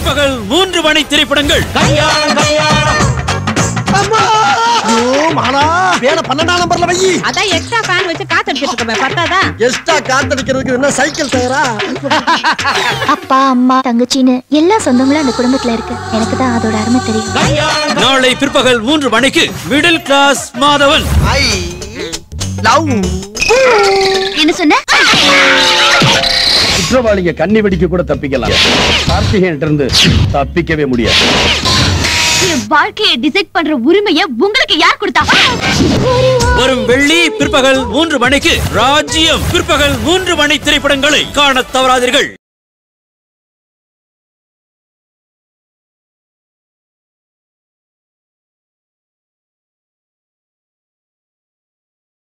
பிற்பகல் 3 மணி திரைப்படங்கள். வேற 12ஆம் நம்பர்ல வை. அதான் எக்ஸ்ட்ரா ஃபேன் வச்சு காத்தடிச்சிட்டு இருக்கமே பத்தாதா? எக்ஸ்ட்ரா காத்தடிக்கிறதுக்கு என்ன சைக்கிள் டயரா? அப்பா அம்மா தங்கச்சின்னு எல்லா சொந்தங்களும் அந்த குடும்பத்துல இருக்கு. எனக்கு தான் அதோட அருமை தெரியும். நாளை பிற்பகல் 3 மணிக்கு middle class Madhavan. I love. என்ன சொன்ன? குற்றவாளிங்க கண்ணி வெடிக்க கூட தப்பிக்கலாம். கார்த்திகேயன் இருந்து தப்பிக்கவே முடியாது. என் வாழ்க்கையை டிசைட் பண்ற உரிமையை உங்களுக்கு யார் கொடுத்தா? வரும் வெள்ளி பிற்பகல் 3 மணிக்கு ராஜ்யம் பிற்பகல் 3 மணி திரைப்படங்களை காணத் தவறாதீர்கள்.